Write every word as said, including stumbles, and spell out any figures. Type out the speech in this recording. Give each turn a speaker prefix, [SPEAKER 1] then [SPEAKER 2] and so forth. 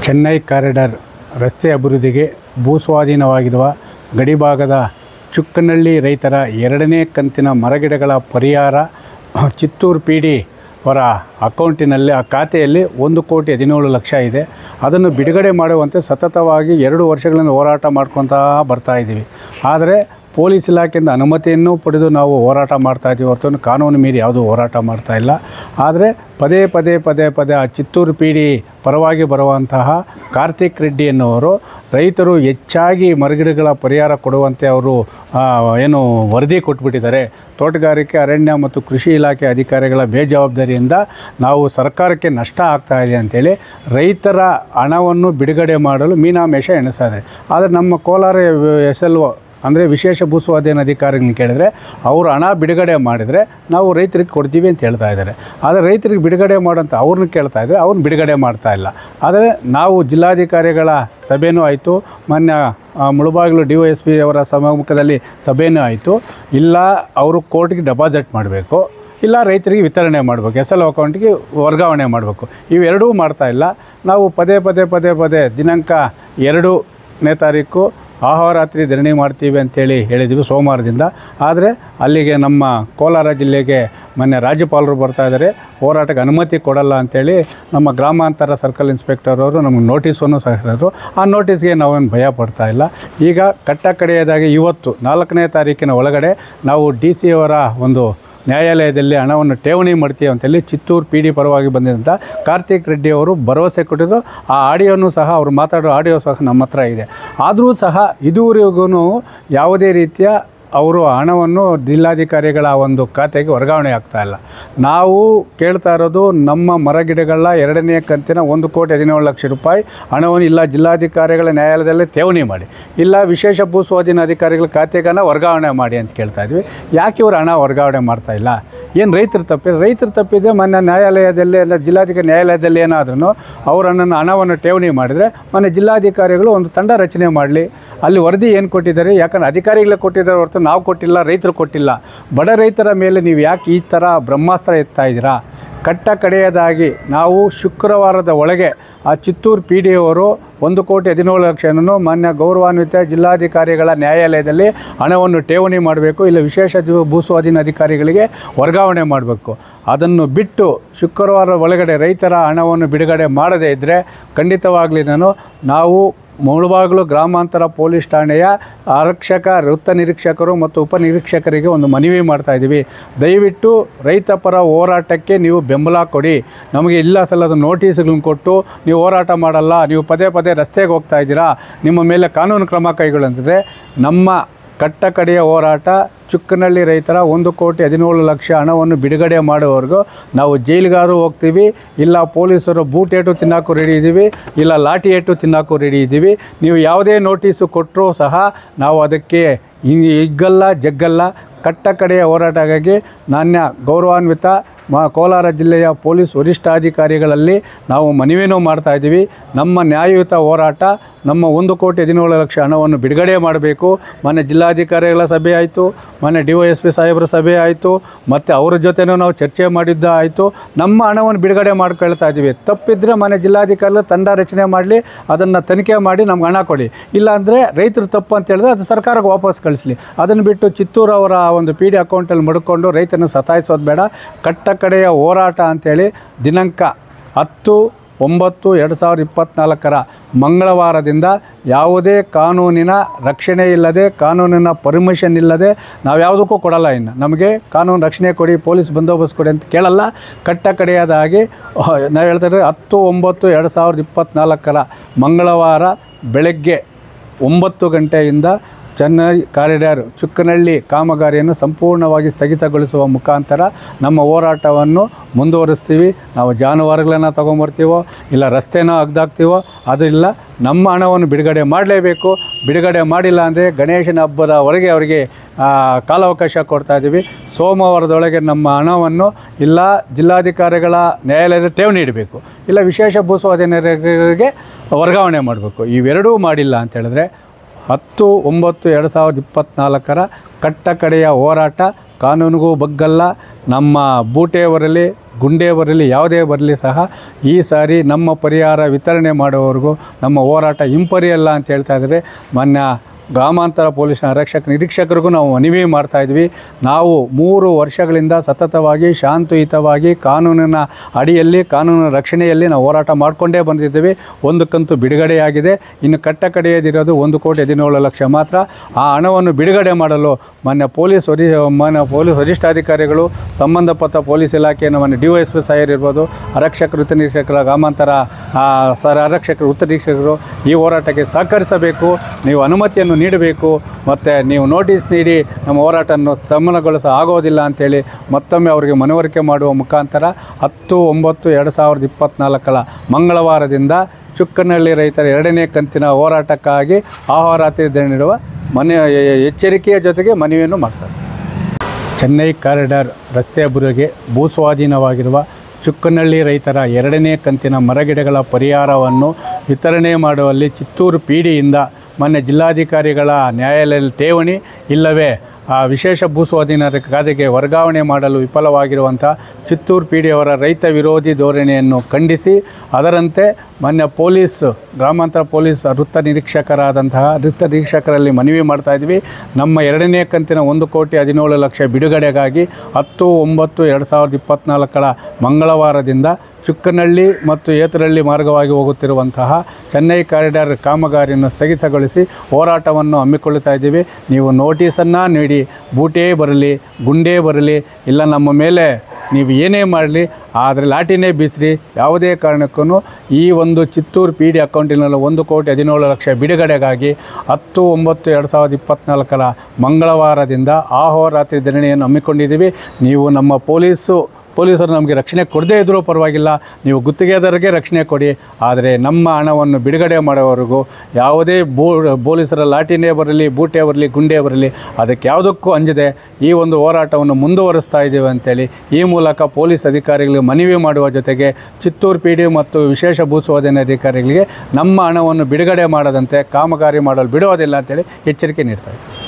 [SPEAKER 1] Chennai corridor ರಸ್ತೆ ಅಭಿವೃದ್ಧಿಗೆ ಭೂಸ್ವಾಧೀನವಾಗಿರುವ ಗಡಿಭಾಗದ ಚುಕ್ಕನಹಳ್ಳಿ ರೈತರ ಎರಡನೇ ಕಂತಿನ ಮರಗಿಡಗಳ ಪರಿಹಾರ ಚಿತ್ತೂರು ಪಿ ಡಿ ಅವರ ಅಕೌಂಟಿನಲ್ಲಿ ಆ ಖಾತೆಯಲ್ಲಿ ಒಂದು ಕೋಟಿ ಹದಿನೇಳು ಲಕ್ಷ ಇದೆ. ಅದನ್ನು ಬಿಡುಗಡೆ ಮಾಡುವಂತೆ ಸತತವಾಗಿ ಎರಡು ವರ್ಷಗಳಿಂದ ಹೋರಾಟ ಮಾಡ್ಕೊತಾ ಬರ್ತಾ ಇದ್ದೀವಿ. ಆದರೆ ಪೊಲೀಸ್ ಇಲಾಖೆಯಿಂದ ಅನುಮತಿಯನ್ನು ಪಡೆದು ನಾವು ಹೋರಾಟ ಮಾಡ್ತಾಯಿದ್ದೀವಿ ಹೊರತು ಕಾನೂನು ಮೀರಿ ಯಾವುದೂ ಹೋರಾಟ ಮಾಡ್ತಾ ಇಲ್ಲ. ಆದರೆ ಪದೇ ಪದೇ ಪದೇ ಪದೇ ಆ ಚಿತ್ತೂರು ಪಿ ಡಿ ಪರವಾಗಿ ಬರುವಂತಹ ಕಾರ್ತಿಕ್ ರೆಡ್ಡಿ ಎನ್ನುವರು ರೈತರು ಹೆಚ್ಚಾಗಿ ಮರಗಿಡಗಳ ಪರಿಹಾರ ಕೊಡುವಂತೆ ಅವರು ಏನು ವರದಿ ಕೊಟ್ಬಿಟ್ಟಿದ್ದಾರೆ. ತೋಟಗಾರಿಕೆ, ಅರಣ್ಯ ಮತ್ತು ಕೃಷಿ ಇಲಾಖೆ ಅಧಿಕಾರಿಗಳ ಬೇಜವಾಬ್ದಾರಿಯಿಂದ ನಾವು ಸರ್ಕಾರಕ್ಕೆ ನಷ್ಟ ಆಗ್ತಾಯಿದೆ ಅಂಥೇಳಿ ರೈತರ ಹಣವನ್ನು ಬಿಡುಗಡೆ ಮಾಡಲು ಮೀನಾಮೇಷ ಎಣಿಸ್ತಾರೆ. ಆದರೆ ನಮ್ಮ ಕೋಲಾರ ಎಸ್ ಎಲ್ ಒ ಅಂದರೆ ವಿಶೇಷ ಭೂಸ್ವಾಧೀನ ಅಧಿಕಾರಿಗಳನ್ನ ಕೇಳಿದರೆ ಅವರು ಹಣ ಬಿಡುಗಡೆ ಮಾಡಿದರೆ ನಾವು ರೈತರಿಗೆ ಕೊಡ್ತೀವಿ ಅಂತ ಹೇಳ್ತಾ ಇದ್ದಾರೆ. ಆದರೆ ರೈತರಿಗೆ ಬಿಡುಗಡೆ ಮಾಡೋಂಥ ಅವ್ರನ್ನ ಕೇಳ್ತಾ ಇದ್ದಾರೆ, ಅವ್ರನ್ನ ಬಿಡುಗಡೆ ಮಾಡ್ತಾ ಇಲ್ಲ. ಆದರೆ ನಾವು ಜಿಲ್ಲಾಧಿಕಾರಿಗಳ ಸಭೆಯೂ ಆಯಿತು, ಮೊನ್ನೆ Mulbagal D Y S P ಅವರ ಸಮ್ಮುಖದಲ್ಲಿ ಸಭೆಯೂ ಆಯಿತು. ಇಲ್ಲ ಅವರು ಕೋರ್ಟ್ಗೆ ಡೆಪಾಸಿಟ್ ಮಾಡಬೇಕು, ಇಲ್ಲ ರೈತರಿಗೆ ವಿತರಣೆ ಮಾಡಬೇಕು, ಎಸ್ ಎಲ್ ಅಕೌಂಟಿಗೆ ವರ್ಗಾವಣೆ ಮಾಡಬೇಕು. ಇವೆರಡೂ ಮಾಡ್ತಾಯಿಲ್ಲ. ನಾವು ಪದೇ ಪದೇ ಪದೇ ಪದೇ ದಿನಾಂಕ ಎರಡನೇ ತಾರೀಕು ಆಹೋರಾತ್ರಿ ಧರಣಿ ಮಾಡ್ತೀವಿ ಅಂತೇಳಿ ಹೇಳಿದ್ವಿ ಸೋಮವಾರದಿಂದ. ಆದರೆ ಅಲ್ಲಿಗೆ ನಮ್ಮ ಕೋಲಾರ ಜಿಲ್ಲೆಗೆ ಮೊನ್ನೆ ರಾಜ್ಯಪಾಲರು ಬರ್ತಾ ಇದ್ದಾರೆ, ಹೋರಾಟಕ್ಕೆ ಅನುಮತಿ ಕೊಡಲ್ಲ ಅಂಥೇಳಿ ನಮ್ಮ ಗ್ರಾಮಾಂತರ ಸರ್ಕಲ್ ಇನ್ಸ್ಪೆಕ್ಟರ್ ಅವರು ನಮಗೆ ನೋಟಿಸನ್ನು ಸಹಿಸಿದ್ರು. ಆ ನೋಟಿಸ್ಗೆ ನಾವೇನು ಭಯ ಪಡ್ತಾ ಇಲ್ಲ. ಈಗ ಕಟ್ಟ ಕಡೆಯದಾಗಿ ಇವತ್ತು ನಾಲ್ಕನೇ ತಾರೀಕಿನ ಒಳಗಡೆ ನಾವು ಡಿ ಸಿ ಅವರ ಒಂದು ನ್ಯಾಯಾಲಯದಲ್ಲಿ ಹಣವನ್ನು ಠೇವಣಿ ಮಾಡ್ತೀವಿ ಅಂತೇಳಿ ಚಿತ್ತೂರು ಪಿ ಡಿ ಪರವಾಗಿ ಬಂದಿದ್ದಂಥ ಕಾರ್ತಿಕ್ ರೆಡ್ಡಿ ಅವರು ಭರವಸೆ ಕೊಟ್ಟಿದ್ದು. ಆ ಆಡಿಯೋನು ಸಹ ಅವರು ಮಾತಾಡೋ ಆಡಿಯೋ ಸಹ ನಮ್ಮ ಹತ್ರ ಇದೆ. ಆದರೂ ಸಹ ಇದುವರೆಗೂ ಯಾವುದೇ ರೀತಿಯ ಅವರು ಹಣವನ್ನು ಜಿಲ್ಲಾಧಿಕಾರಿಗಳ ಒಂದು ಖಾತೆಗೆ ವರ್ಗಾವಣೆ ಆಗ್ತಾಯಿಲ್ಲ. ನಾವು ಕೇಳ್ತಾ ಇರೋದು ನಮ್ಮ ಮರಗಿಡಗಳ ಎರಡನೇ ಕಂತಿನ ಒಂದು ಕೋಟಿ ಹದಿನೇಳು ಲಕ್ಷ ರೂಪಾಯಿ ಹಣವನ್ನು ಇಲ್ಲ ಜಿಲ್ಲಾಧಿಕಾರಿಗಳ ನ್ಯಾಯಾಲಯದಲ್ಲೇ ಠೇವಣಿ ಮಾಡಿ, ಇಲ್ಲ ವಿಶೇಷ ಭೂಸ್ವಾಧೀನ ಅಧಿಕಾರಿಗಳ ಖಾತೆಗನ್ನು ವರ್ಗಾವಣೆ ಮಾಡಿ ಅಂತ ಕೇಳ್ತಾ ಇದ್ವಿ. ಯಾಕೆ ಇವರು ಹಣ ವರ್ಗಾವಣೆ ಮಾಡ್ತಾಯಿಲ್ಲ? ಏನು ರೈತರು ತಪ್ಪಿದೆ? ರೈತರು ತಪ್ಪಿದೆ. ಮೊನ್ನೆ ನ್ಯಾಯಾಲಯದಲ್ಲಿ ಅಂದರೆ ಜಿಲ್ಲಾಧಿಕಾರಿ ನ್ಯಾಯಾಲಯದಲ್ಲಿ ಏನಾದ್ರೂ ಅವರನ್ನು ಹಣವನ್ನು ಠೇವಣಿ ಮಾಡಿದರೆ ಮೊನ್ನೆ ಜಿಲ್ಲಾಧಿಕಾರಿಗಳು ಒಂದು ತಂಡ ರಚನೆ ಮಾಡಲಿ. ಅಲ್ಲಿ ವರದಿ ಏನು ಕೊಟ್ಟಿದ್ದಾರೆ? ಯಾಕಂದರೆ ಅಧಿಕಾರಿಗಳೇ ಕೊಟ್ಟಿದ್ದಾರೆ ಹೊರತು ನಾವು ಕೊಟ್ಟಿಲ್ಲ, ರೈತರು ಕೊಟ್ಟಿಲ್ಲ. ಬಡ ರೈತರ ಮೇಲೆ ನೀವು ಯಾಕೆ ಈ ಥರ ಬ್ರಹ್ಮಾಸ್ತ್ರ ಎತ್ತಾ ಇದ್ದೀರಾ? ಕಟ್ಟ ಕಡೆಯದಾಗಿ ನಾವು ಶುಕ್ರವಾರದ ಒಳಗೆ ಆ ಚಿತ್ತೂರು ಪಿ ಡಿ ಅವರು ಒಂದು ಕೋಟಿ ಹದಿನೇಳು ಲಕ್ಷವನ್ನು ಮಾನ್ಯ ಗೌರವಾನ್ವಿತ ಜಿಲ್ಲಾಧಿಕಾರಿಗಳ ನ್ಯಾಯಾಲಯದಲ್ಲಿ ಹಣವನ್ನು ಠೇವಣಿ ಮಾಡಬೇಕು, ಇಲ್ಲ ವಿಶೇಷ ಭೂಸ್ವಾಧೀನ ಅಧಿಕಾರಿಗಳಿಗೆ ವರ್ಗಾವಣೆ ಮಾಡಬೇಕು. ಅದನ್ನು ಬಿಟ್ಟು ಶುಕ್ರವಾರ ಒಳಗಡೆ ರೈತರ ಹಣವನ್ನು ಬಿಡುಗಡೆ ಮಾಡದೇ ಇದ್ದರೆ ಖಂಡಿತವಾಗಲಿ ನಾನು ನಾವು ಮುಳಬಾಗಿಲು ಗ್ರಾಮಾಂತರ ಪೊಲೀಸ್ ಠಾಣೆಯ ಆರಕ್ಷಕ, ವೃತ್ತ ನಿರೀಕ್ಷಕರು ಮತ್ತು ಉಪನಿರೀಕ್ಷಕರಿಗೆ ಒಂದು ಮನವಿ ಮಾಡ್ತಾಯಿದ್ದೀವಿ. ದಯವಿಟ್ಟು ರೈತ ಪರ ಹೋರಾಟಕ್ಕೆ ನೀವು ಬೆಂಬಲ ಕೊಡಿ. ನಮಗೆ ಇಲ್ಲ ಸಲ್ಲದ ನೋಟಿಸ್ಗಳನ್ನ ಕೊಟ್ಟು ನೀವು ಹೋರಾಟ ಮಾಡಲ್ಲ, ನೀವು ಪದೇ ಪದೇ ರಸ್ತೆಗೆ ಹೋಗ್ತಾ ಇದ್ದೀರಾ, ನಿಮ್ಮ ಮೇಲೆ ಕಾನೂನು ಕ್ರಮ ಕೈಗೊಳ್ಳಂತಿದೆ. ನಮ್ಮ ಕಟ್ಟ ಕಡೆಯ ಹೋರಾಟ ಚುಕ್ಕನಹಳ್ಳಿ ರೈತರ ಒಂದು ಕೋಟಿ ಹದಿನೇಳು ಲಕ್ಷ ಹಣವನ್ನು ಬಿಡುಗಡೆ ಮಾಡುವವರೆಗೂ ನಾವು ಜೈಲಿಗಾರು ಹೋಗ್ತೀವಿ, ಇಲ್ಲ ಪೊಲೀಸರು ಬೂಟ್ ಏಟು ತಿನ್ನೋಕ್ಕೂ ರೆಡಿ ಇದ್ದೀವಿ, ಇಲ್ಲ ಲಾಠಿ ಏಟು ತಿನ್ನೋಕ್ಕೂ ರೆಡಿ ಇದ್ದೀವಿ. ನೀವು ಯಾವುದೇ ನೋಟಿಸು ಕೊಟ್ಟರೂ ಸಹ ನಾವು ಅದಕ್ಕೆ ಹಿಗ್ಗಲ್ಲ ಜಗ್ಗಲ್ಲ. ಕಟ್ಟ ಕಡೆಯ ಹೋರಾಟಕ್ಕಾಗಿ ನಾಣ್ಯ ಗೌರವಾನ್ವಿತ ಮಾ ಕೋಲಾರ ಜಿಲ್ಲೆಯ ಪೊಲೀಸ್ ವರಿಷ್ಠಾಧಿಕಾರಿಗಳಲ್ಲಿ ನಾವು ಮನವಿನೂ ಮಾಡ್ತಾಯಿದ್ದೀವಿ. ನಮ್ಮ ನ್ಯಾಯಯುತ ಹೋರಾಟ ನಮ್ಮ ಒಂದು ಕೋಟಿ ಹದಿನೇಳು ಲಕ್ಷ ಹಣವನ್ನು ಬಿಡುಗಡೆ ಮಾಡಬೇಕು. ಮೊನ್ನೆ ಜಿಲ್ಲಾಧಿಕಾರಿಗಳ ಸಭೆ ಆಯಿತು, ಮೊನ್ನೆ ಡಿ ವೈ ಎಸ್ ಪಿ ಸಾಹೇಬರ ಸಭೆ ಆಯಿತು, ಮತ್ತು ಅವ್ರ ಜೊತೆನೂ ನಾವು ಚರ್ಚೆ ಮಾಡಿದ್ದ ಆಯಿತು. ನಮ್ಮ ಹಣವನ್ನು ಬಿಡುಗಡೆ ಮಾಡ್ಕೊಳ್ತಾ ಇದ್ದೀವಿ. ತಪ್ಪಿದ್ದರೆ ಮೊನ್ನೆ ಜಿಲ್ಲಾಧಿಕಾರಿಗಳು ತಂಡ ರಚನೆ ಮಾಡಲಿ, ಅದನ್ನು ತನಿಖೆ ಮಾಡಿ ನಮ್ಗೆ ಹಣ ಕೊಡಿ. ಇಲ್ಲಾಂದರೆ ರೈತರು ತಪ್ಪು ಅಂತ ಹೇಳಿದ್ರೆ ಅದು ಸರ್ಕಾರಕ್ಕೆ ವಾಪಸ್ ಕಳಿಸ್ಲಿ. ಅದನ್ನು ಬಿಟ್ಟು ಚಿತ್ತೂರು ಅವರ ಒಂದು ಪಿ ಡಿ ಅಕೌಂಟಲ್ಲಿ ಮಡ್ಕೊಂಡು ರೈತನ ಸತಾಯಿಸೋದು ಬೇಡ. ಕಟ್ಟ ಕಡೆಯ ಹೋರಾಟ ಅಂಥೇಳಿ ದಿನಾಂಕ ಹತ್ತು ಒಂಬತ್ತು ಎರಡು ಸಾವಿರದ ಇಪ್ಪತ್ತ್ನಾಲ್ಕರ ಮಂಗಳವಾರದಿಂದ ಯಾವುದೇ ಕಾನೂನಿನ ರಕ್ಷಣೆ ಇಲ್ಲದೆ, ಕಾನೂನಿನ ಪರ್ಮಿಷನ್ ಇಲ್ಲದೆ ನಾವು ಯಾವುದಕ್ಕೂ ಕೊಡಲ್ಲ. ಇನ್ನು ನಮಗೆ ಕಾನೂನು ರಕ್ಷಣೆ ಕೊಡಿ, ಪೊಲೀಸ್ ಬಂದೋಬಸ್ತ್ ಕೊಡಿ ಅಂತ ಕೇಳಲ್ಲ. ಕಟ್ಟ ಕಡೆಯದಾಗಿ ನಾವು ಹೇಳ್ತಾರೆ ಹತ್ತು ಒಂಬತ್ತು ಎರಡು ಸಾವಿರದ ಇಪ್ಪತ್ತ್ನಾಲ್ಕರ ಮಂಗಳವಾರ ಬೆಳಗ್ಗೆ ಒಂಬತ್ತು ಗಂಟೆಯಿಂದ ಚೆನ್ನೈ ಕಾರಿಡಾರ್ ಚುಕ್ಕನಹಳ್ಳಿ ಕಾಮಗಾರಿಯನ್ನು ಸಂಪೂರ್ಣವಾಗಿ ಸ್ಥಗಿತಗೊಳಿಸುವ ಮುಖಾಂತರ ನಮ್ಮ ಹೋರಾಟವನ್ನು ಮುಂದುವರಿಸ್ತೀವಿ. ನಾವು ಜಾನುವಾರುಗಳನ್ನು ತೊಗೊಂಬರ್ತೀವೋ ಇಲ್ಲ ರಸ್ತೆನೋ ಅಗ್ದಾಕ್ತೀವೋ ಅದಿಲ್ಲ, ನಮ್ಮ ಹಣವನ್ನು ಬಿಡುಗಡೆ ಮಾಡಲೇಬೇಕು. ಬಿಡುಗಡೆ ಮಾಡಿಲ್ಲ ಅಂದರೆ ಗಣೇಶನ ಹಬ್ಬದವರೆಗೆ ಅವರಿಗೆ ಕಾಲಾವಕಾಶ ಕೊಡ್ತಾಯಿದ್ದೀವಿ. ಸೋಮವಾರದೊಳಗೆ ನಮ್ಮ ಹಣವನ್ನು ಇಲ್ಲ ಜಿಲ್ಲಾಧಿಕಾರಿಗಳ ನ್ಯಾಯಾಲಯದ ಠೇವಣಿ ಇಡಬೇಕು, ಇಲ್ಲ ವಿಶೇಷ ಭೂಸ್ವಾಧೀನರಿಗೆ ವರ್ಗಾವಣೆ ಮಾಡಬೇಕು. ಇವೆರಡೂ ಮಾಡಿಲ್ಲ ಅಂತೇಳಿದ್ರೆ ಹತ್ತು ಒಂಬತ್ತು ಎರಡು ಸಾವಿರದ ಇಪ್ಪತ್ತ್ನಾಲ್ಕರ ಕಟ್ಟ ಕಡೆಯ ಹೋರಾಟ ಕಾನೂನಿಗೂ ಬಗ್ಗಲ್ಲ. ನಮ್ಮ ಬೂಟೆಯವರಲ್ಲಿ ಗುಂಡೇ ಬರಲಿ ಯಾವುದೇ ಬರಲಿ ಸಹ ಈ ಸಾರಿ ನಮ್ಮ ಪರಿಹಾರ ವಿತರಣೆ ಮಾಡುವವರೆಗೂ ನಮ್ಮ ಹೋರಾಟ ಹಿಂಪರಿಯಲ್ಲ ಅಂತ ಹೇಳ್ತಾ ಇದ್ದಾರೆ. ಮಾನ್ಯ ಗ್ರಾಮಾಂತರ ಪೊಲೀಸ್ ಆರಕ್ಷಕ ನಿರೀಕ್ಷಕರಿಗೂ ನಾವು ಮನವಿ ಮಾಡ್ತಾಯಿದ್ವಿ. ನಾವು ಮೂರು ವರ್ಷಗಳಿಂದ ಸತತವಾಗಿ ಶಾಂತಿಯುತವಾಗಿ ಕಾನೂನಿನ ಅಡಿಯಲ್ಲಿ ಕಾನೂನಿನ ರಕ್ಷಣೆಯಲ್ಲಿ ನಾವು ಹೋರಾಟ ಮಾಡಿಕೊಂಡೇ ಬಂದಿದ್ದೀವಿ. ಒಂದು ಕಂತು ಬಿಡುಗಡೆಯಾಗಿದೆ. ಇನ್ನು ಕಟ್ಟ ಕಡೆಯದಿರೋದು ಒಂದು ಕೋಟಿ ಹದಿನೇಳು ಲಕ್ಷ ಮಾತ್ರ. ಆ ಹಣವನ್ನು ಬಿಡುಗಡೆ ಮಾಡಲು ಮಾನ್ಯ ಪೊಲೀಸ್ ವರಿ ಮಾನ್ಯ ಪೊಲೀಸ್ ವರಿಷ್ಠಾಧಿಕಾರಿಗಳು, ಸಂಬಂಧಪಟ್ಟ ಪೊಲೀಸ್ ಇಲಾಖೆಯ ಮಾನ್ಯ D Y S P sir ಇರ್ಬೋದು, ಆರಕ್ಷಕರು ಉತ್ತ ನಿರೀಕ್ಷಕರ ಗ್ರಾಮಾಂತರ ಸರ್ ಆರಕ್ಷಕರು ಉತ್ತ ನಿರೀಕ್ಷಕರು ಈ ಹೋರಾಟಕ್ಕೆ ಸಹಕರಿಸಬೇಕು. ನೀವು ಅನುಮತಿಯನ್ನು ನೀಡಬೇಕು ಮತ್ತು ನೀವು ನೋಟಿಸ್ ನೀಡಿ ನಮ್ಮ ಹೋರಾಟವನ್ನು ಸ್ತಂಭನಗೊಳಿಸ ಆಗೋದಿಲ್ಲ ಅಂಥೇಳಿ ಮತ್ತೊಮ್ಮೆ ಅವರಿಗೆ ಮನವರಿಕೆ ಮಾಡುವ ಮುಖಾಂತರ ಹತ್ತು ಒಂಬತ್ತು ಎರಡು ಸಾವಿರದ ಇಪ್ಪತ್ತ್ನಾಲ್ಕರ ಮಂಗಳವಾರದಿಂದ ಚುಕ್ಕನಹಳ್ಳಿ ರೈತರ ಎರಡನೇ ಕಂತಿನ ಹೋರಾಟಕ್ಕಾಗಿ ಆಹೋರಾತ್ರಿ ನೀಡುವ ಮನೆ ಎಚ್ಚರಿಕೆಯ ಜೊತೆಗೆ ಮನವಿಯನ್ನು ಮಾಡ್ತಾರೆ. ಚೆನ್ನೈ ಕಾರಿಡಾರ್ ರಸ್ತೆ ಅಭಿವೃದ್ಧಿಗೆ ಭೂಸ್ವಾಧೀನವಾಗಿರುವ ಚುಕ್ಕನಹಳ್ಳಿ ರೈತರ ಎರಡನೇ ಕಂತಿನ ಮರಗಿಡಗಳ ಪರಿಹಾರವನ್ನು ವಿತರಣೆ ಮಾಡುವಲ್ಲಿ ಚಿತ್ತೂರು ಪಿ ಡಿಯಿಂದ ಮಾನ್ಯ ಜಿಲ್ಲಾಧಿಕಾರಿಗಳ ನ್ಯಾಯಾಲಯದಲ್ಲಿ ಠೇವಣಿ ಇಲ್ಲವೇ ಆ ವಿಶೇಷ ಭೂಸ್ವಾಧೀನರ ಖಾತೆಗೆ ವರ್ಗಾವಣೆ ಮಾಡಲು ವಿಫಲವಾಗಿರುವಂಥ ಚಿತ್ತೂರು ಪಿ ಡಿಯವರ ರೈತ ವಿರೋಧಿ ಧೋರಣೆಯನ್ನು ಖಂಡಿಸಿ ಅದರಂತೆ ಮಾನ್ಯ ಪೊಲೀಸ್ ಗ್ರಾಮಾಂತರ ಪೊಲೀಸ್ ವೃತ್ತ ನಿರೀಕ್ಷಕರಾದಂತಹ ವೃತ್ತ ನಿರೀಕ್ಷಕರಲ್ಲಿ ಮನವಿ ಮಾಡ್ತಾಯಿದ್ವಿ. ನಮ್ಮ ಎರಡನೇ ಕಂತಿನ ಒಂದು ಕೋಟಿ ಹದಿನೇಳು ಲಕ್ಷ ಬಿಡುಗಡೆಗಾಗಿ ಹತ್ತು ಒಂಬತ್ತು ಎರಡು ಸಾವಿರದ ಇಪ್ಪತ್ತ್ನಾಲ್ಕರ ಮಂಗಳವಾರದಿಂದ ಚುಕ್ಕನಹಳ್ಳಿ ಮತ್ತು ಏತರಹಳ್ಳಿ ಮಾರ್ಗವಾಗಿ ಹೋಗುತ್ತಿರುವಂತಹ ಚೆನ್ನೈ ಕಾರಿಡಾರ್ ಕಾಮಗಾರಿಯನ್ನು ಸ್ಥಗಿತಗೊಳಿಸಿ ಹೋರಾಟವನ್ನು ಹಮ್ಮಿಕೊಳ್ಳುತ್ತಾ ಇದ್ದೀವಿ. ನೀವು ನೋಟಿಸನ್ನು ನೀಡಿ ಬೂಟೇ ಬರಲಿ ಗುಂಡೇ ಬರಲಿ ಇಲ್ಲ ನಮ್ಮ ಮೇಲೆ ನೀವು ಏನೇ ಮಾಡಲಿ ಆದರೆ ಲಾಟಿನೇ ಬೀಸ್ರಿ, ಯಾವುದೇ ಕಾರಣಕ್ಕೂ ಈ ಒಂದು ಚಿತ್ತೂರು ಪಿ ಡಿ ಅಕೌಂಟಿನಲ್ಲಿ ಒಂದು ಕೋಟಿ ಹದಿನೇಳು ಲಕ್ಷ ಬಿಡುಗಡೆಗಾಗಿ ಹತ್ತು ಒಂಬತ್ತು ಎರಡು ಸಾವಿರದ ಇಪ್ಪತ್ತ್ನಾಲ್ಕರ ಮಂಗಳವಾರದಿಂದ ಆಹೋರಾತ್ರಿ ಧರಣಿಯನ್ನು ಹಮ್ಮಿಕೊಂಡಿದ್ದೀವಿ. ನೀವು ನಮ್ಮ ಪೊಲೀಸು ಪೊಲೀಸರು ನಮಗೆ ರಕ್ಷಣೆ ಕೊಡದೇ ಇದ್ದರೂ ಪರವಾಗಿಲ್ಲ, ನೀವು ಗುತ್ತಿಗೆದಾರರಿಗೆ ರಕ್ಷಣೆ ಕೊಡಿ, ಆದರೆ ನಮ್ಮ ಹಣವನ್ನು ಬಿಡುಗಡೆ ಮಾಡೋವರೆಗೂ ಯಾವುದೇ ಬೋ ಪೊಲೀಸರ ಲಾಟಿನೇ ಬರಲಿ ಬೂಟೇ ಬರಲಿ ಗುಂಡೇ ಬರಲಿ ಅದಕ್ಕೆ ಯಾವುದಕ್ಕೂ ಅಂಜದೆ ಈ ಒಂದು ಹೋರಾಟವನ್ನು ಮುಂದುವರಿಸ್ತಾ ಇದ್ದೀವಿ ಅಂತೇಳಿ ಈ ಮೂಲಕ ಪೊಲೀಸ್ ಅಧಿಕಾರಿಗಳಿಗೆ ಮನವಿ ಮಾಡುವ ಜೊತೆಗೆ ಚಿತ್ತೂರು ಪಿ ಡಿ ಮತ್ತು ವಿಶೇಷ ಭೂಸ್ವಾಧೀನ ಅಧಿಕಾರಿಗಳಿಗೆ ನಮ್ಮ ಹಣವನ್ನು ಬಿಡುಗಡೆ ಮಾಡದಂತೆ ಕಾಮಗಾರಿ ಮಾಡಲು ಬಿಡುವುದಿಲ್ಲ ಅಂತೇಳಿ ಎಚ್ಚರಿಕೆ ನೀಡ್ತಾ ಇದ್ದೀವಿ.